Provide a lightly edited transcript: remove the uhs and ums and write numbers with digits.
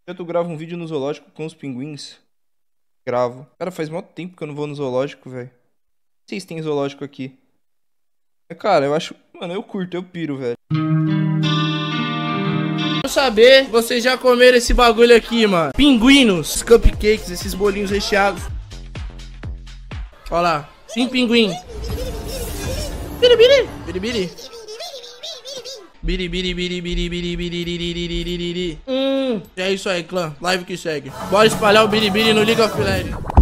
Tu grava um vídeo no zoológico com os pinguins? Gravo. Cara, faz mó tempo que eu não vou no zoológico, velho. Não sei se tem zoológico aqui. Cara, eu acho... Mano, eu curto, eu piro, velho. Quero saber, vocês já comeram esse bagulho aqui, mano? Pinguinos, cupcakes, esses bolinhos recheados. Olha lá, pinguim. Biribiri, biribiri. Biribiri, biribiri, biribiri, biribiri. É isso aí, clã. Live que segue. Bora espalhar o biribiri no League of Legends.